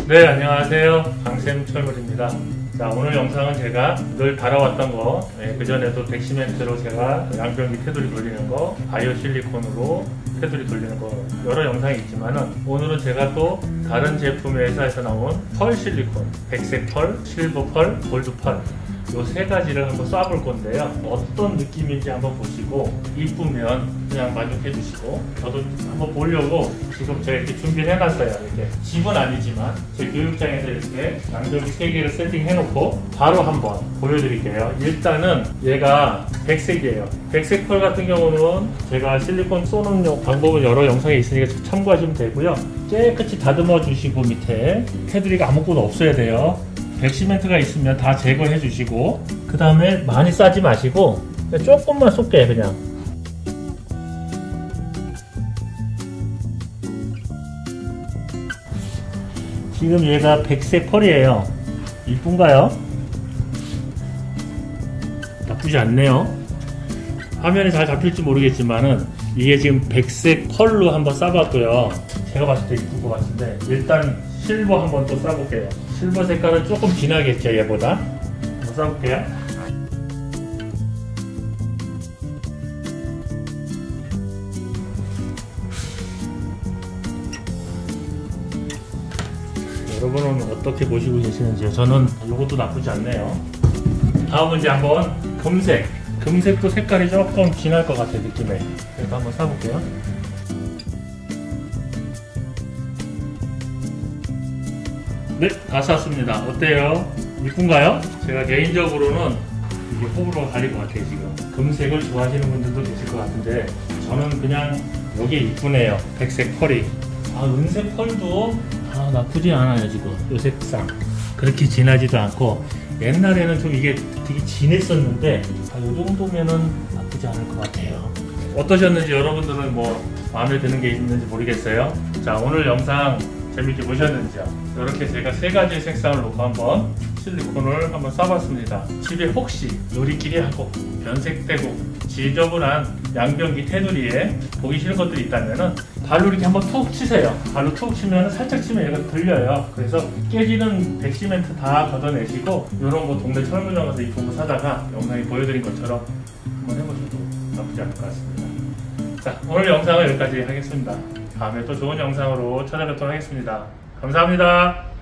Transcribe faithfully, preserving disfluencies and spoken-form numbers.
네, 안녕하세요. 강샘철물입니다. 자, 오늘 영상은 제가 늘 달아왔던 거, 네, 그전에도 덱시멘트로 제가 양변기 테두리 돌리는 거, 바이오 실리콘으로 테두리 돌리는 거 여러 영상이 있지만은, 오늘은 제가 또 다른 제품 회사에서 나온 펄 실리콘, 백색 펄, 실버 펄, 골드 펄, 요 세 가지를 한번 쏴볼 건데요. 어떤 느낌인지 한번 보시고 이쁘면 그냥 만족해 주시고, 저도 한번 보려고 지금 제가 이렇게 준비를 해놨어요. 이렇게 집은 아니지만 제 교육장에서 이렇게 양변기 세 개를 세팅해 놓고 바로 한번 보여드릴게요. 일단은 얘가 백색이에요. 백색 펄 같은 경우는 제가 실리콘 쏘는 방법은 여러 영상에 있으니까 참고하시면 되고요. 깨끗이 다듬어 주시고, 밑에 테두리가 아무것도 없어야 돼요. 덱시멘트가 있으면 다 제거해 주시고, 그 다음에 많이 싸지 마시고 조금만 쏠게요. 그냥 지금 얘가 백색 펄이에요. 이쁜가요? 나쁘지 않네요. 화면에 잘 잡힐지 모르겠지만은 이게 지금 백색 펄로 한번 쏴봤고요. 제가 봤을 때 이쁠 것 같은데, 일단 실버 한번 또 쏴볼게요. 실버 색깔은 조금 진하겠죠, 얘보다. 한번 쏴볼게요. 여러분은 어떻게 보시고 계시는지요? 저는 이것도 나쁘지 않네요. 다음은 이제 한번 금색. 금색도 색깔이 조금 진할 것 같아요, 느낌에. 그래서 한번 쏴볼게요. 네, 다 쐈습니다. 어때요? 이쁜가요? 제가 개인적으로는 이게 호불호가 갈릴 것 같아요. 지금 금색을 좋아하시는 분들도 계실 것 같은데, 저는 그냥 이게 이쁘네요. 백색 펄이. 아, 은색 펄도 아, 나쁘지 않아요. 지금 이 색상 그렇게 진하지도 않고, 옛날에는 좀 이게 되게 진했었는데 아, 이 정도면은 나쁘지 않을 것 같아요. 어떠셨는지, 여러분들은 뭐 마음에 드는 게 있는지 모르겠어요. 자, 오늘 영상 재밌게 보셨는지요? 이렇게 제가 세 가지 색상을 놓고 한번 실리콘을 한번 쏴봤습니다. 집에 혹시 요리끼리 하고 변색되고 지저분한 양변기 테두리에 보기 싫은 것들이 있다면은 발로 이렇게 한번 툭 치세요. 발로 툭 치면 살짝 치면 얘가 들려요. 그래서 깨지는 덱시멘트 다 걷어내시고, 이런 거 동네 철물점 가서 이쁜 거 사다가 영상에 보여드린 것처럼 한번 해보셔도 나쁘지 않을 것 같습니다. 자, 오늘 영상은 여기까지 하겠습니다. 다음에 또 좋은 영상으로 찾아뵙도록 하겠습니다. 감사합니다.